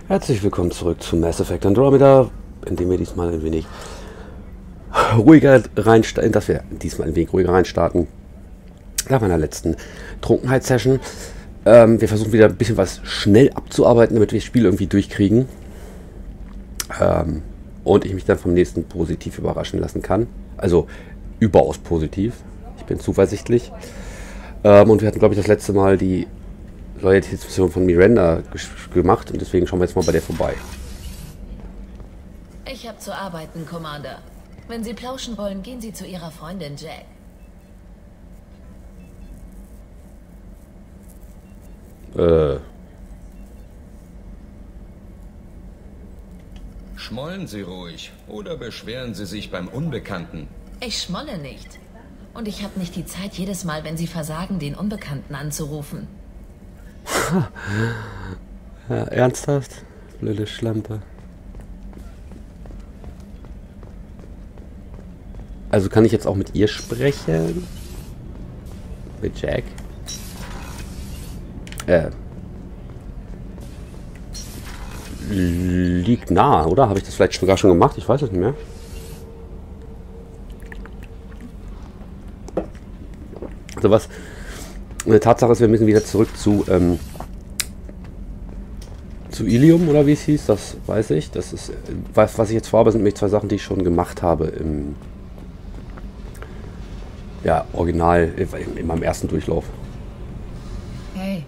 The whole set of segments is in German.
Herzlich willkommen zurück zu Mass Effect Andromeda, indem wir diesmal ein wenig ruhiger reinstarten, nach meiner letzten Trunkenheitssession. Wir versuchen wieder ein bisschen was schnell abzuarbeiten, damit wir das Spiel irgendwie durchkriegen. Und ich mich dann vom nächsten positiv überraschen lassen kann. Also überaus positiv. Ich bin zuversichtlich. Und wir hatten, glaube ich, das letzte Mal die Loyalitätsmission von Miranda gemacht und deswegen schauen wir jetzt mal bei der vorbei. Ich habe zu arbeiten, Commander. Wenn Sie plauschen wollen, gehen Sie zu Ihrer Freundin Jack. Schmollen Sie ruhig oder beschweren Sie sich beim Unbekannten. Ich schmolle nicht. Und ich habe nicht die Zeit, jedes Mal, wenn Sie versagen, den Unbekannten anzurufen. Ja, ernsthaft? Blöde Schlampe. Also kann ich jetzt auch mit ihr sprechen? Mit Jack? Liegt nah, oder? Habe ich das vielleicht sogar schon gemacht? Ich weiß es nicht mehr. Also was eine Tatsache ist, wir müssen wieder zurück zu Ilium, oder wie es hieß, das weiß ich. Das ist, was ich jetzt vorhabe, sind nämlich zwei Sachen, die ich schon gemacht habe im Original, in meinem ersten Durchlauf. Hey.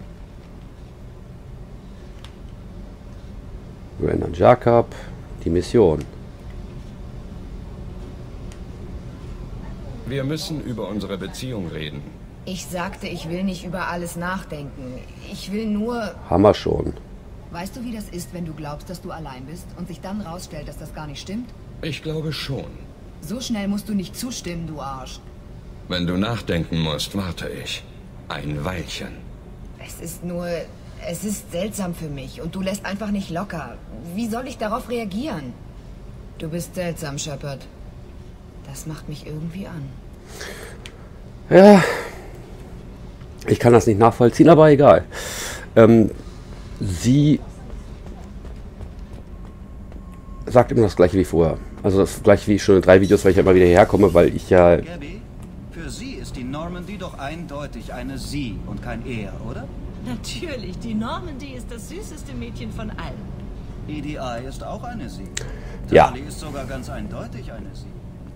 Miranda und Jacob, die Mission. Wir müssen über unsere Beziehung reden. Ich sagte, ich will nicht über alles nachdenken. Ich will nur... Haben wir schon. Weißt du, wie das ist, wenn du glaubst, dass du allein bist und sich dann rausstellt, dass das gar nicht stimmt? Ich glaube schon. So schnell musst du nicht zustimmen, du Arsch. Wenn du nachdenken musst, warte ich. Ein Weilchen. Es ist seltsam für mich und du lässt einfach nicht locker. Wie soll ich darauf reagieren? Du bist seltsam, Shepard. Das macht mich irgendwie an. Ja, ich kann das nicht nachvollziehen, aber egal. Sie sagt immer das gleiche wie vorher. Also das gleiche wie schon in 3 Videos, weil ich ja immer wieder herkomme, weil ich ja... Gabby, für Sie ist die Normandy doch eindeutig eine Sie und kein Er, oder? Natürlich, die Normandy ist das süßeste Mädchen von allen. EDI ist auch eine Sie. Ja. Tali ist sogar ganz eindeutig eine Sie.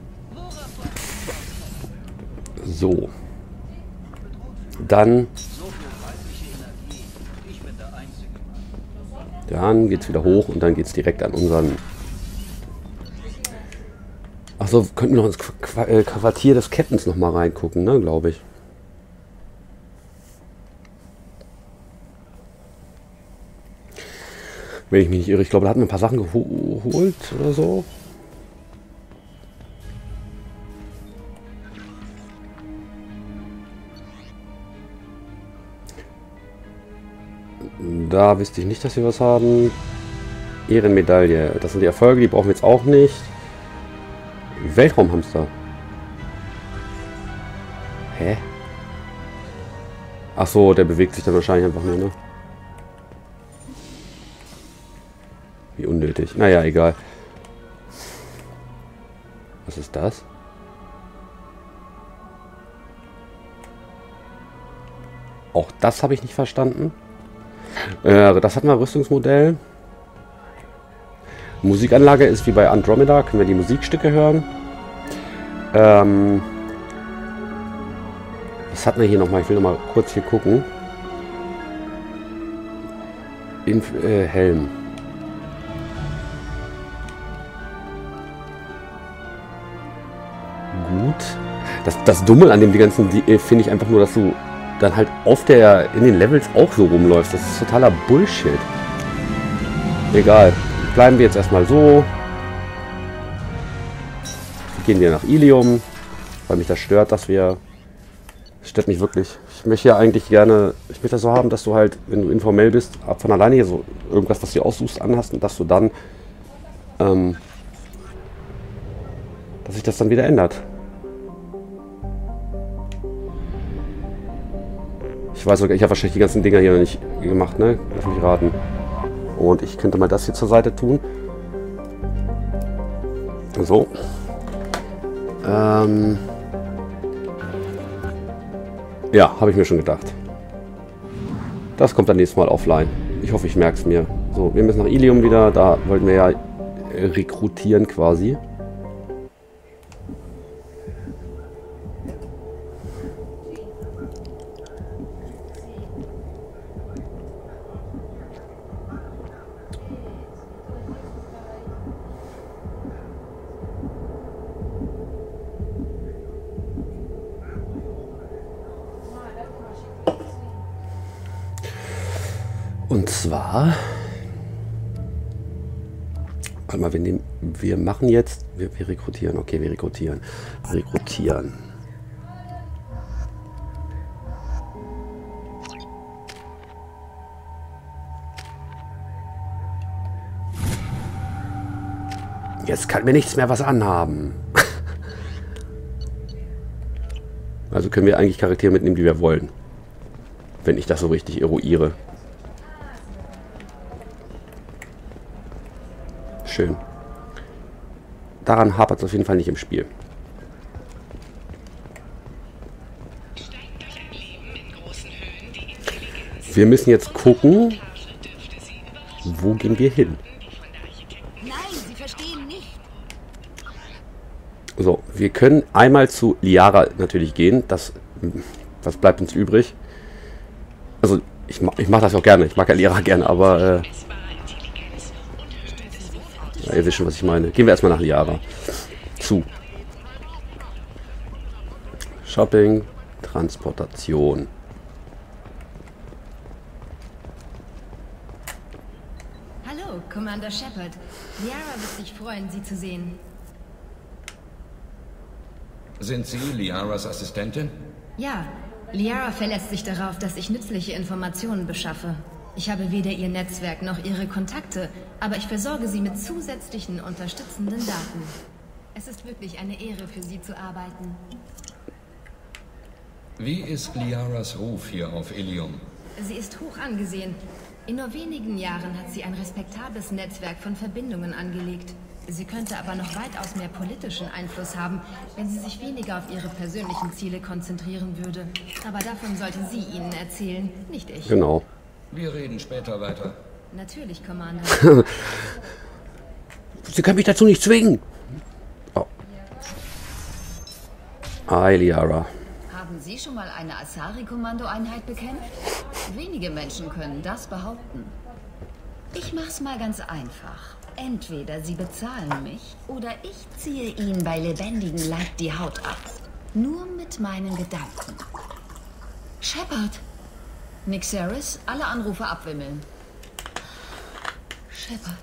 So. Dann... So viel weibliche Energie. Ich bin der einzige Mann. Dann geht's wieder hoch und dann geht's direkt an unseren... Achso, könnten wir noch ins Quartier des Captains noch mal reingucken, ne, glaube ich. Wenn ich mich nicht irre, ich glaube, da hatten wir ein paar Sachen geholt oder so. Da wüsste ich nicht, dass wir was haben. Ehrenmedaille. Das sind die Erfolge, die brauchen wir jetzt auch nicht. Weltraumhamster. Hä? Ach so, der bewegt sich dann wahrscheinlich einfach nur, ne? Wie unnötig. Naja, egal. Was ist das? Auch das habe ich nicht verstanden. Das hatten wir, Rüstungsmodell. Musikanlage ist wie bei Andromeda. Können wir die Musikstücke hören. Was hatten wir hier nochmal? Ich will nochmal kurz hier gucken. Helm. Gut. Das Dumme an dem ganzen finde ich einfach nur, dass du dann halt in den Levels auch so rumläufst. Das ist totaler Bullshit. Egal. Bleiben wir jetzt erstmal so. Gehen wir nach Ilium, weil mich das stört, dass wir... Das stört mich wirklich. Ich möchte ja eigentlich gerne... Ich möchte das so haben, dass du halt, wenn du informell bist, von alleine hier so irgendwas, was du aussuchst, anhast und dass du dann... dass sich das dann wieder ändert. Ich weiß sogar, ich habe wahrscheinlich die ganzen Dinger hier noch nicht gemacht, ne? Lass mich raten. Und ich könnte mal das hier zur Seite tun. So. Ja, habe ich mir schon gedacht. Das kommt dann nächstes Mal offline. Ich hoffe, ich merke es mir. So, wir müssen nach Ilium wieder. Da wollten wir ja rekrutieren quasi. Und zwar, warte mal, wir machen jetzt, wir rekrutieren, okay, wir rekrutieren. Jetzt kann mir nichts mehr was anhaben. Also können wir eigentlich Charaktere mitnehmen, die wir wollen. Wenn ich das so richtig eruiere. Schön. Daran hapert es auf jeden Fall nicht im Spiel. Wir müssen jetzt gucken, wo gehen wir hin. Nein, Sie verstehen nicht. So, wir können einmal zu Liara natürlich gehen. Was bleibt uns übrig? Also, ich mach das auch gerne. Ich mag ja Liara gerne, aber ja, ihr wisst schon, was ich meine. Gehen wir erstmal nach Liara. Zu. Shopping, Transportation. Hallo, Commander Shepard. Liara wird sich freuen, Sie zu sehen. Sind Sie Liaras Assistentin? Ja, Liara verlässt sich darauf, dass ich nützliche Informationen beschaffe. Ich habe weder ihr Netzwerk noch ihre Kontakte, aber ich versorge sie mit zusätzlichen unterstützenden Daten. Es ist wirklich eine Ehre, für Sie zu arbeiten. Wie ist Liaras Ruf hier auf Ilium? Sie ist hoch angesehen. In nur wenigen Jahren hat sie ein respektables Netzwerk von Verbindungen angelegt. Sie könnte aber noch weitaus mehr politischen Einfluss haben, wenn sie sich weniger auf ihre persönlichen Ziele konzentrieren würde. Aber davon sollte sie Ihnen erzählen, nicht ich. Genau. Wir reden später weiter. Natürlich, Commander. Sie können mich dazu nicht zwingen. Oh. Hi, Liara. Haben Sie schon mal eine Asari-Kommandoeinheit bekämpft? Wenige Menschen können das behaupten. Ich mach's mal ganz einfach. Entweder Sie bezahlen mich oder ich ziehe Ihnen bei lebendigem Leib die Haut ab. Nur mit meinen Gedanken. Shepard! Nixeris, alle Anrufe abwimmeln. Shepard.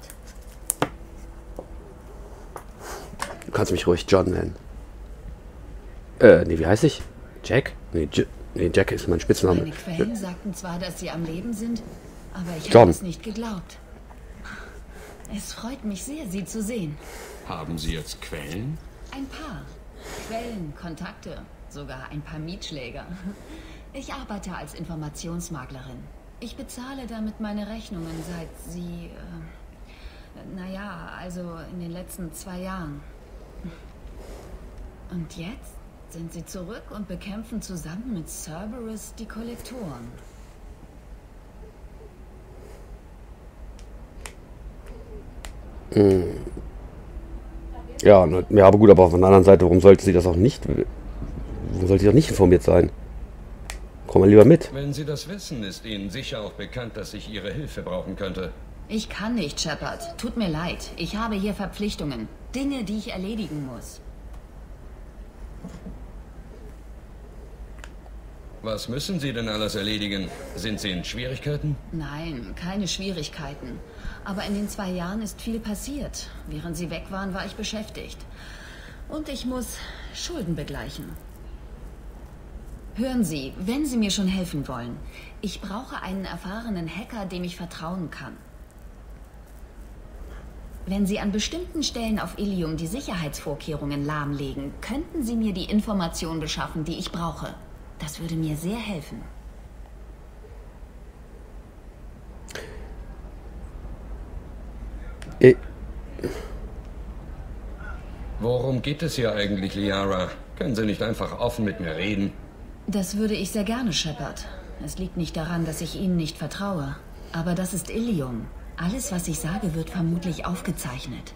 Du kannst mich ruhig John nennen. Nee, wie heiße ich? Jack? Nee, Jack ist mein Spitzname. Meine Quellen sagten zwar, dass Sie am Leben sind, aber ich John. habe es nicht geglaubt. Es freut mich sehr, Sie zu sehen. Haben Sie jetzt Quellen? Ein paar. Quellen, Kontakte, sogar ein paar Mietschläger. Ich arbeite als Informationsmaklerin. Ich bezahle damit meine Rechnungen seit Sie, naja, also in den letzten 2 Jahren. Und jetzt sind Sie zurück und bekämpfen zusammen mit Cerberus die Kollektoren. Ja, aber gut, aber von der anderen Seite, warum sollte sie das auch nicht? Warum sollte sie auch nicht informiert sein? Komm mal lieber mit. Wenn Sie das wissen, ist Ihnen sicher auch bekannt, dass ich Ihre Hilfe brauchen könnte. Ich kann nicht, Shepard. Tut mir leid. Ich habe hier Verpflichtungen. Dinge, die ich erledigen muss. Was müssen Sie denn alles erledigen? Sind Sie in Schwierigkeiten? Nein, keine Schwierigkeiten. Aber in den 2 Jahren ist viel passiert. Während Sie weg waren, war ich beschäftigt. Und ich muss Schulden begleichen. Hören Sie, wenn Sie mir schon helfen wollen, ich brauche einen erfahrenen Hacker, dem ich vertrauen kann. Wenn Sie an bestimmten Stellen auf Ilium die Sicherheitsvorkehrungen lahmlegen, könnten Sie mir die Information beschaffen, die ich brauche. Das würde mir sehr helfen. Worum geht es hier eigentlich, Liara? Können Sie nicht einfach offen mit mir reden? Das würde ich sehr gerne, Shepard. Es liegt nicht daran, dass ich Ihnen nicht vertraue. Aber das ist Ilium. Alles, was ich sage, wird vermutlich aufgezeichnet.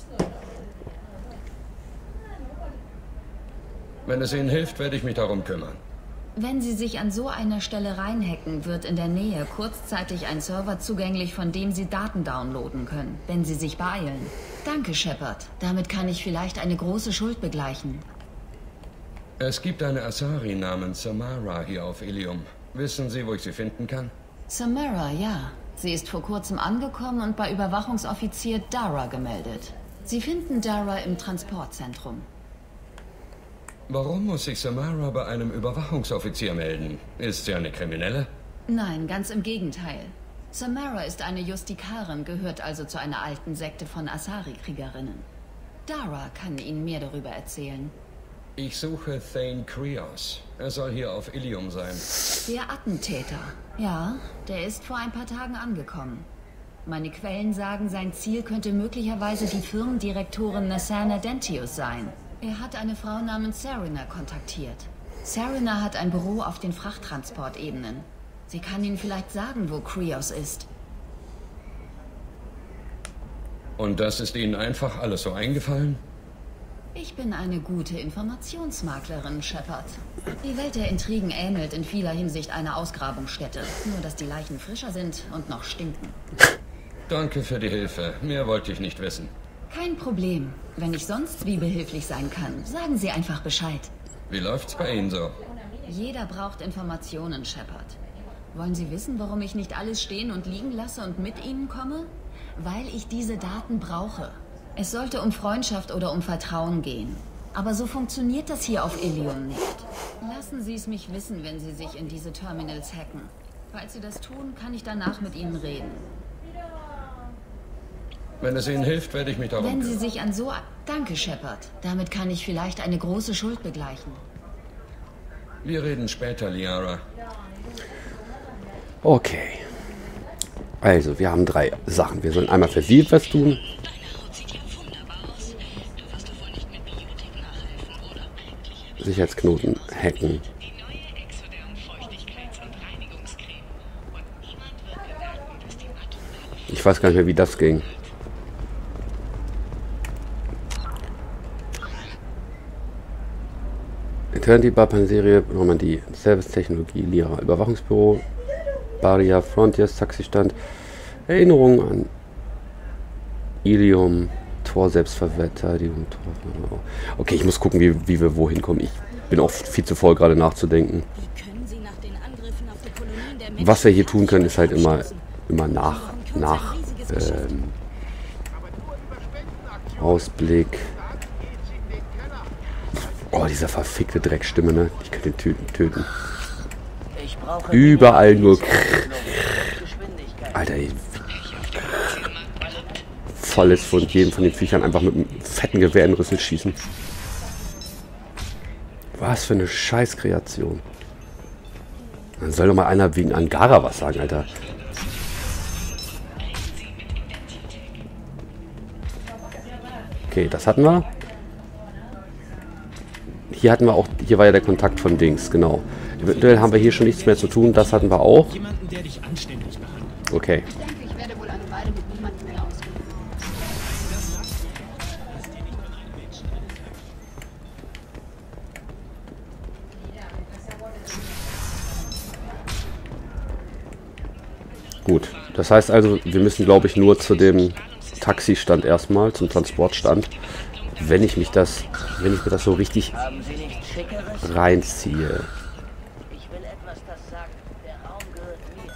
Wenn es Ihnen hilft, werde ich mich darum kümmern. Wenn Sie sich an so einer Stelle reinhacken, wird in der Nähe kurzzeitig ein Server zugänglich, von dem Sie Daten downloaden können, wenn Sie sich beeilen. Danke, Shepard. Damit kann ich vielleicht eine große Schuld begleichen. Es gibt eine Asari namens Samara hier auf Ilium. Wissen Sie, wo ich sie finden kann? Samara, ja. Sie ist vor kurzem angekommen und bei Überwachungsoffizier Dara gemeldet. Sie finden Dara im Transportzentrum. Warum muss sich Samara bei einem Überwachungsoffizier melden? Ist sie eine Kriminelle? Nein, ganz im Gegenteil. Samara ist eine Justikarin, gehört also zu einer alten Sekte von Asari-Kriegerinnen. Dara kann Ihnen mehr darüber erzählen. Ich suche Thane Krios. Er soll hier auf Ilium sein. Der Attentäter. Ja, der ist vor ein paar Tagen angekommen. Meine Quellen sagen, sein Ziel könnte möglicherweise die Firmendirektorin Nassana Dentius sein. Er hat eine Frau namens Serena kontaktiert. Serena hat ein Büro auf den Frachttransportebenen. Sie kann Ihnen vielleicht sagen, wo Krios ist. Und das ist Ihnen einfach alles so eingefallen? Ich bin eine gute Informationsmaklerin, Shepard. Die Welt der Intrigen ähnelt in vieler Hinsicht einer Ausgrabungsstätte. Nur, dass die Leichen frischer sind und noch stinken. Danke für die Hilfe. Mehr wollte ich nicht wissen. Kein Problem. Wenn ich sonst wie behilflich sein kann, sagen Sie einfach Bescheid. Wie läuft's bei Ihnen so? Jeder braucht Informationen, Shepard. Wollen Sie wissen, warum ich nicht alles stehen und liegen lasse und mit Ihnen komme? Weil ich diese Daten brauche. Es sollte um Freundschaft oder um Vertrauen gehen. Aber so funktioniert das hier auf Ilium nicht. Lassen Sie es mich wissen, wenn Sie sich in diese Terminals hacken. Falls Sie das tun, kann ich danach mit Ihnen reden. Wenn es Ihnen hilft, werde ich mich darum Wenn Sie kümmern. sich an so... Danke, Shepard. Damit kann ich vielleicht eine große Schuld begleichen. Wir reden später, Liara. Okay. Also, wir haben 3 Sachen. Wir sollen einmal für sie etwas tun. Sicherheitsknoten hacken. Ich weiß gar nicht mehr, wie das ging. Eternity Bar Serie Normandie. Servicetechnologie, Lira, Überwachungsbüro, Barrier, Frontiers, Taxistand. Erinnerung an Ilium, Tor Selbstverteidigung, Tor. Okay, ich muss gucken, wie wir wohin kommen. Ich bin auch viel zu voll, gerade nachzudenken. Was wir hier tun können, ist halt immer Ausblick. Oh, dieser verfickte Dreckstimme, ne? Ich kann den töten. Überall nur. Alter, ey. Volles von jedem von den Viechern einfach mit einem fetten Gewehr in den Rüssel schießen. Was für eine Scheißkreation. Dann soll doch mal einer wegen Angara was sagen, Alter. Okay, das hatten wir. Hier hatten wir auch, hier war ja der Kontakt von Dings, genau. Eventuell haben wir hier schon nichts mehr zu tun, das hatten wir auch. Jemanden, der dich anständig behandelt. Okay. Ich denke, ich werde wohl eine Weile mit niemandem mehr auskommen. Gut, das heißt also, wir müssen, glaube ich, nur zu dem Taxistand erstmal, zum Transportstand, wenn ich mir das so richtig reinziehe. Ich will etwas, das sagt, der Raum gehört mir.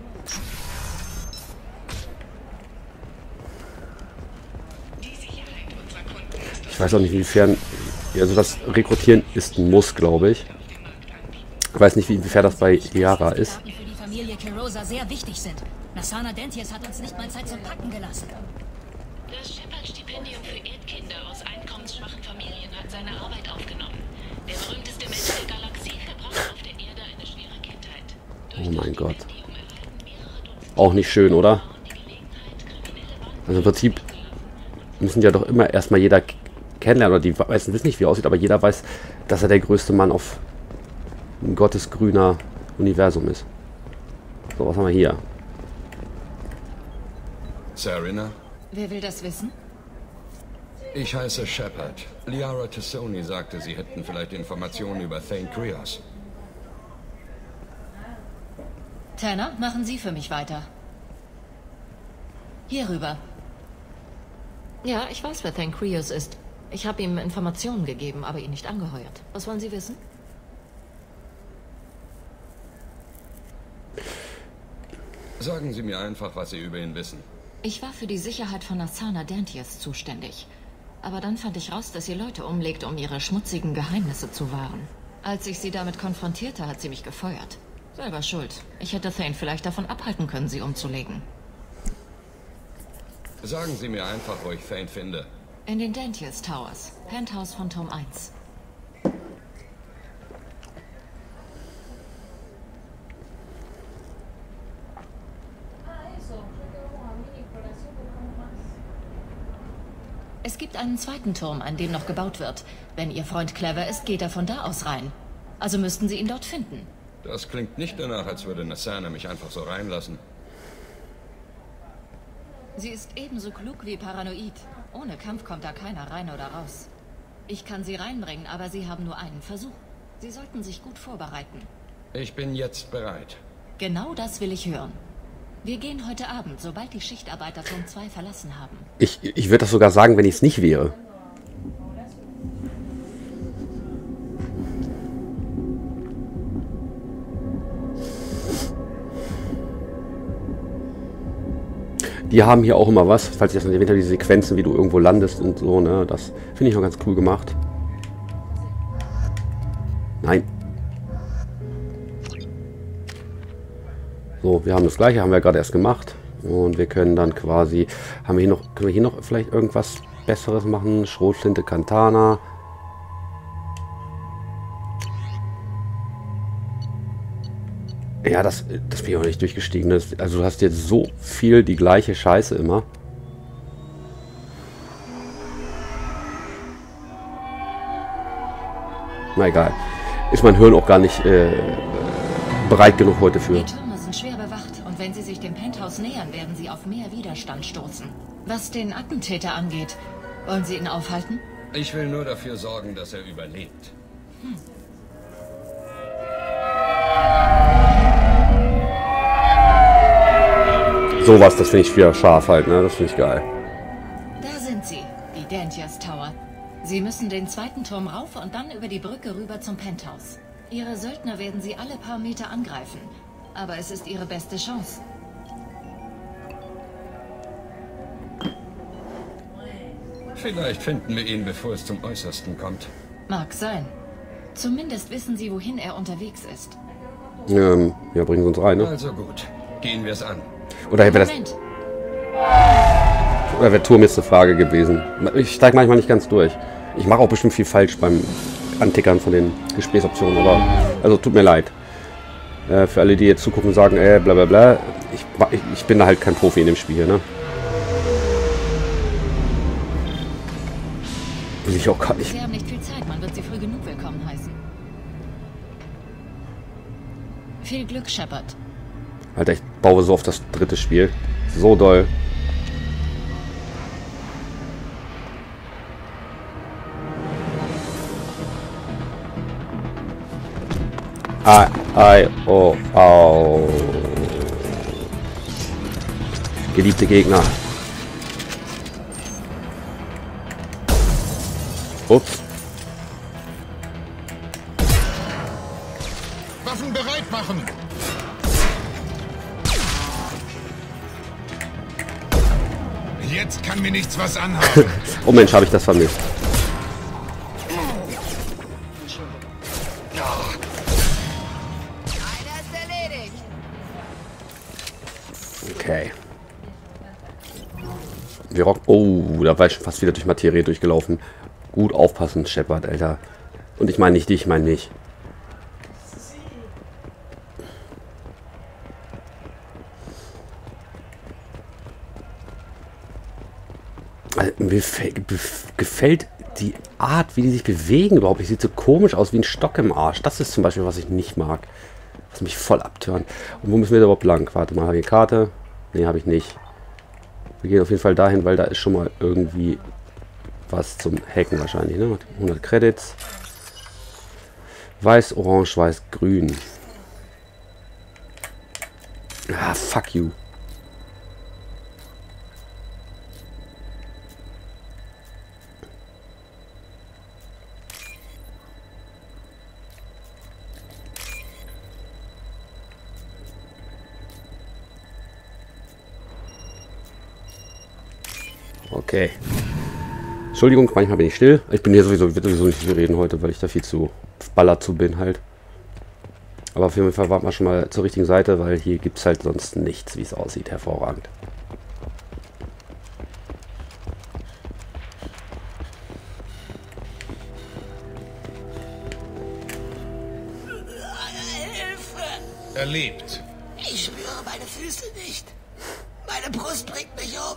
Ich weiß auch nicht, inwiefern, also das Rekrutieren ist ein Muss, glaube ich. Ich weiß nicht, inwiefern das bei Liara ist. Für die Familie Kirosa sehr wichtig sind. Nassana Dentius hat uns nicht mal Zeit zum Packen gelassen. Das Shepard-Stipendium für Erdkinder aus einkommensschwachen Familien hat seine Arbeit aufgenommen. Der berühmteste Mensch der Galaxie verbrachte auf der Erde eine schwere Kindheit. Oh mein Gott. Auch nicht schön, oder? Also im Prinzip müssen ja doch immer erstmal jeder kennenlernen, oder die meisten wissen nicht, wie er aussieht, aber jeder weiß, dass er der größte Mann auf ein gottesgrüner Universum ist. So, was haben wir hier? Serena? Wer will das wissen? Ich heiße Shepard. Liara Tassoni sagte, Sie hätten vielleicht Informationen über Thane Krios. Tanner, machen Sie für mich weiter. Hier rüber. Ja, ich weiß, wer Thane Krios ist. Ich habe ihm Informationen gegeben, aber ihn nicht angeheuert. Was wollen Sie wissen? Sagen Sie mir einfach, was Sie über ihn wissen. Ich war für die Sicherheit von Nassana Dentius zuständig. Aber dann fand ich raus, dass sie Leute umlegt, um ihre schmutzigen Geheimnisse zu wahren. Als ich sie damit konfrontierte, hat sie mich gefeuert. Selber schuld. Ich hätte Thane vielleicht davon abhalten können, sie umzulegen. Sagen Sie mir einfach, wo ich Thane finde. In den Dentius Towers. Penthouse von Turm 1. Es gibt einen zweiten Turm, an dem noch gebaut wird. Wenn Ihr Freund clever ist, geht er von da aus rein. Also müssten Sie ihn dort finden. Das klingt nicht danach, als würde Nassana mich einfach so reinlassen. Sie ist ebenso klug wie paranoid. Ohne Kampf kommt da keiner rein oder raus. Ich kann Sie reinbringen, aber Sie haben nur einen Versuch. Sie sollten sich gut vorbereiten. Ich bin jetzt bereit. Genau das will ich hören. Wir gehen heute Abend, sobald die Schichtarbeiter Turm 2 verlassen haben. Ich würde das sogar sagen, wenn ich es nicht wäre. Die haben hier auch immer was, falls ich das nicht erwähnt habe, diese Sequenzen, wie du irgendwo landest und so, ne? Das finde ich noch ganz cool gemacht. Nein. So, wir haben das gleiche, haben wir gerade erst gemacht. Und wir können dann quasi, können wir hier noch vielleicht irgendwas Besseres machen? Schrotflinte, Katana. Ja, das bin ich auch nicht durchgestiegen. Also du hast jetzt so viel die gleiche Scheiße immer. Na egal. Ist mein Hirn auch gar nicht bereit genug heute für. Die Türme sind schwer bewacht und wenn Sie sich dem Penthouse nähern, werden Sie auf mehr Widerstand stoßen. Was den Attentäter angeht, wollen Sie ihn aufhalten? Ich will nur dafür sorgen, dass er überlebt. Sowas, das finde ich wieder scharf halt, ne? Das finde ich geil. Da sind sie, die Dentius Tower. Sie müssen den zweiten Turm rauf und dann über die Brücke rüber zum Penthouse. Ihre Söldner werden Sie alle paar Meter angreifen. Aber es ist Ihre beste Chance. Vielleicht finden wir ihn, bevor es zum Äußersten kommt. Mag sein. Zumindest wissen Sie, wohin er unterwegs ist. Ja, bringen Sie uns rein, ne? Also gut, gehen wir es an. Oder wäre das... Oder wäre Turm jetzt eine Frage gewesen? Ich steige manchmal nicht ganz durch. Ich mache auch bestimmt viel falsch beim Antickern von den Gesprächsoptionen, aber... Also, tut mir leid. Für alle, die jetzt zugucken und sagen, bla bla bla. Ich bin da halt kein Profi in dem Spiel, ne? Will ich auch gar nicht. Sie haben nicht viel Zeit, man wird Sie früh genug willkommen heißen. Viel Glück, Shepard. Alter, ich baue so auf das dritte Spiel. So doll. Oh, au. Geliebte Gegner. Ups. Waffen bereit machen! Jetzt kann mir nichts was anhaben. Oh Mensch, habe ich das vermisst. Okay. Wir rocken. Oh, da war ich schon fast wieder durch Materie durchgelaufen. Gut aufpassen, Shepard, Alter. Und ich meine nicht dich, ich meine nicht. Also, mir gefällt die Art, wie die sich bewegen überhaupt. Die sieht so komisch aus, wie ein Stock im Arsch. Das ist zum Beispiel, was ich nicht mag. Was mich voll abtönt. Und wo müssen wir überhaupt lang? Warte mal, habe ich eine Karte? Ne, habe ich nicht. Wir gehen auf jeden Fall dahin, weil da ist schon mal irgendwie was zum Hacken wahrscheinlich. Ne? 100 Credits. Weiß, orange, weiß, grün. Ah, fuck you. Okay. Entschuldigung, manchmal bin ich still. Ich bin hier sowieso, wird sowieso nicht viel reden heute, weil ich da viel zu ballert zu bin halt. Aber auf jeden Fall warten wir schon mal zur richtigen Seite, weil hier gibt es halt sonst nichts, wie es aussieht. Hervorragend. Er lebt. Ich spüre meine Füße nicht. Meine Brust bringt mich um.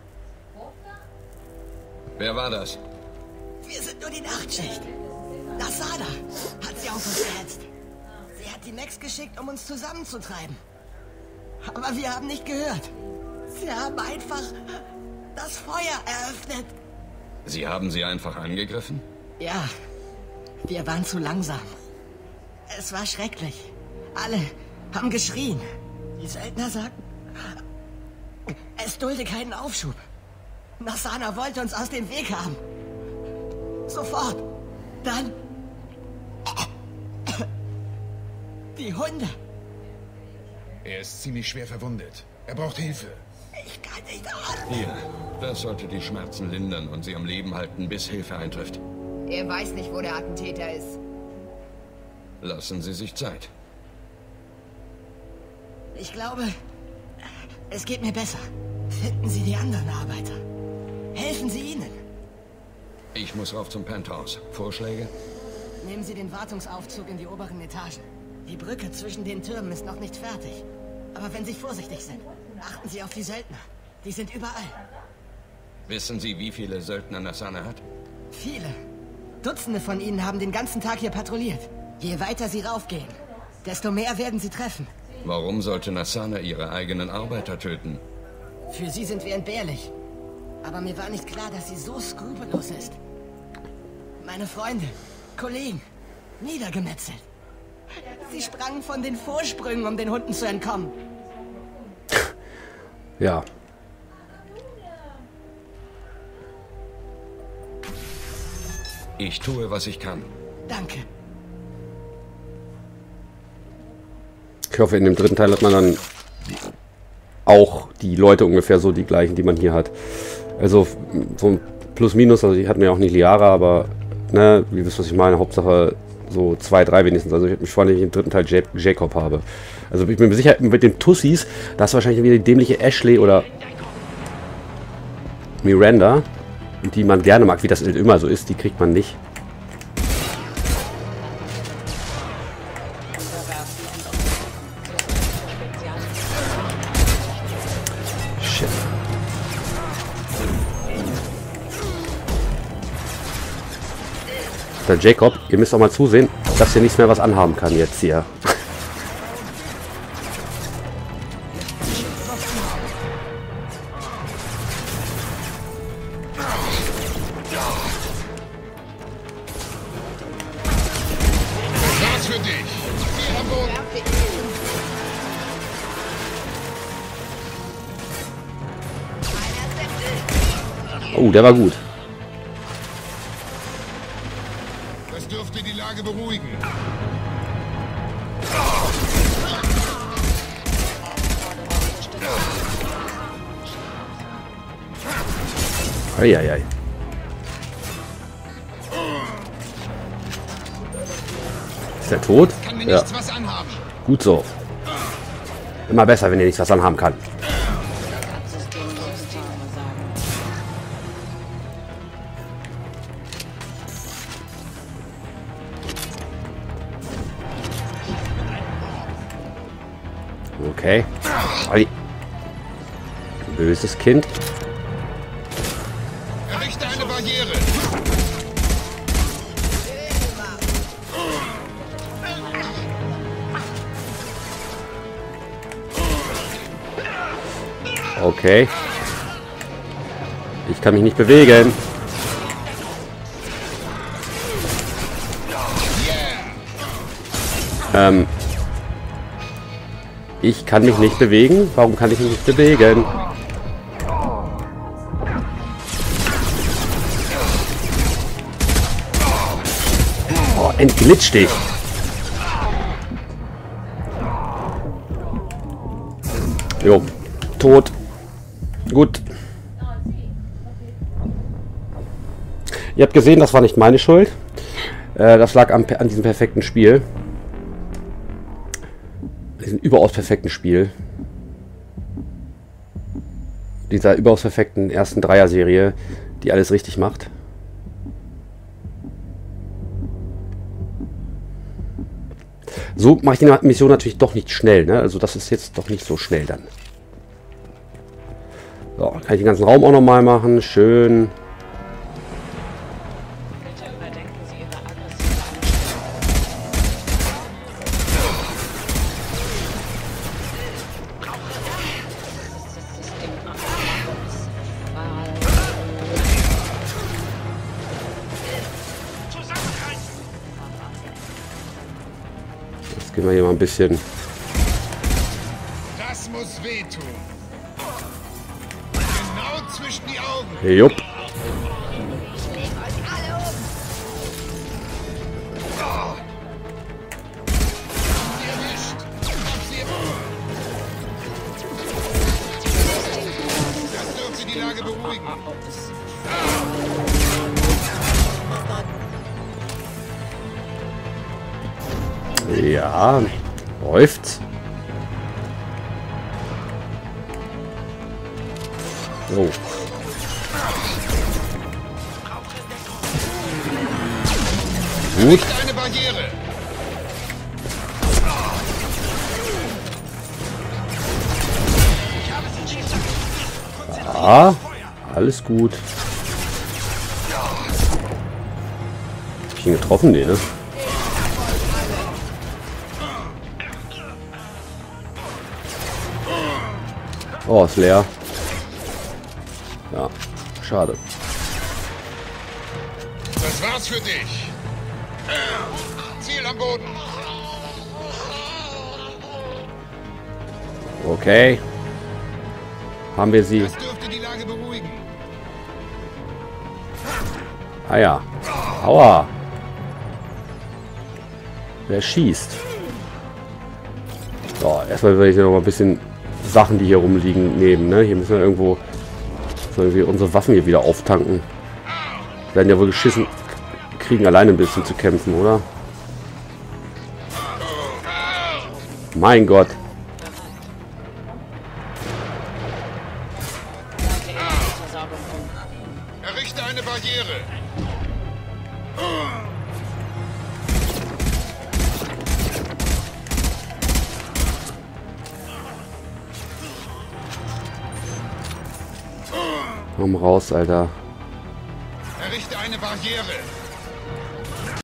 Wer war das? Wir sind nur die Nachtschicht. Nassana hat sie auf uns gehetzt. Sie hat die Max geschickt, um uns zusammenzutreiben. Aber wir haben nicht gehört. Sie haben einfach das Feuer eröffnet. Sie haben sie einfach angegriffen? Ja, wir waren zu langsam. Es war schrecklich. Alle haben geschrien. Die Söldner sagten, es dulde keinen Aufschub. Nassana wollte uns aus dem Weg haben. Sofort. Dann... die Hunde. Er ist ziemlich schwer verwundet. Er braucht Hilfe. Ich kann nicht atmen. Hier, das sollte die Schmerzen lindern und sie am Leben halten, bis Hilfe eintrifft. Er weiß nicht, wo der Attentäter ist. Lassen Sie sich Zeit. Ich glaube, es geht mir besser. Finden Sie die anderen Arbeiter. Helfen Sie ihnen. Ich muss rauf zum Penthouse. Vorschläge? Nehmen Sie den Wartungsaufzug in die oberen Etagen. Die Brücke zwischen den Türmen ist noch nicht fertig. Aber wenn Sie vorsichtig sind, achten Sie auf die Söldner. Die sind überall. Wissen Sie, wie viele Söldner Nassana hat? Viele. Dutzende von ihnen haben den ganzen Tag hier patrouilliert. Je weiter sie raufgehen, desto mehr werden sie treffen. Warum sollte Nassana ihre eigenen Arbeiter töten? Für sie sind wir entbehrlich. Aber mir war nicht klar, dass sie so skrupellos ist. Meine Freunde, Kollegen, niedergemetzelt. Sie sprangen von den Vorsprüngen, um den Hunden zu entkommen. Ja. Ich tue, was ich kann. Danke. Ich hoffe, in dem dritten Teil hat man dann auch die Leute ungefähr so die gleichen, die man hier hat. Also so ein Plus-Minus, also die hatten ja auch nicht Liara, aber ne, ihr wisst, was ich meine, Hauptsache so 2, 3 wenigstens. Also ich hätte mich freuen, wenn ich im dritten Teil Jacob habe. Also ich bin mir sicher, mit den Tussis, da ist wahrscheinlich wieder die dämliche Ashley oder Miranda, die man gerne mag, wie das immer so ist, die kriegt man nicht. Shit. Der Jacob, ihr müsst auch mal zusehen, dass ihr nichts mehr was anhaben kann jetzt hier. Oh, der war gut. Das dürfte die Lage beruhigen. Eieiei. Ist der tot? Kann mir Ja. nichts was anhaben. Gut so. Immer besser, wenn ihr nichts was anhaben kann. Okay. Böses Kind. Barriere. Okay. Ich kann mich nicht bewegen. Ich kann mich nicht bewegen? Warum kann ich mich nicht bewegen? Oh, entglitscht dich. Jo, tot. Gut. Ihr habt gesehen, das war nicht meine Schuld. Das lag an diesem perfekten Spiel. Diesem überaus perfekten Spiel. Dieser überaus perfekten ersten Dreier-Serie, die alles richtig macht. So mache ich die Mission natürlich doch nicht schnell, ne? Also das ist jetzt doch nicht so schnell dann. So, kann ich den ganzen Raum auch nochmal machen. Schön. Jetzt gehen wir hier mal ein bisschen. Das muss wehtun. Genau zwischen die Augen. Jupp. Das dürfte die Lage beruhigen. Ja, läuft. Oh. Gut. Eine Barriere. Ja, alles gut. Hab ich ihn getroffen? Nee, ne? Oh, ist leer. Ja, schade. Das war's für dich. Ziel am Boden. Okay. Haben wir sie. Das dürfte die Lage beruhigen. Ah ja. Aua. Wer schießt? So, erstmal will ich noch mal ein bisschen Sachen, die hier rumliegen, nehmen. Ne? Hier müssen wir irgendwo unsere Waffen hier wieder auftanken. Wir werden ja wohl geschissen kriegen, alleine ein bisschen zu kämpfen, oder? Mein Gott. Errichte eine Barriere. Komm raus, Alter. Errichte eine Barriere.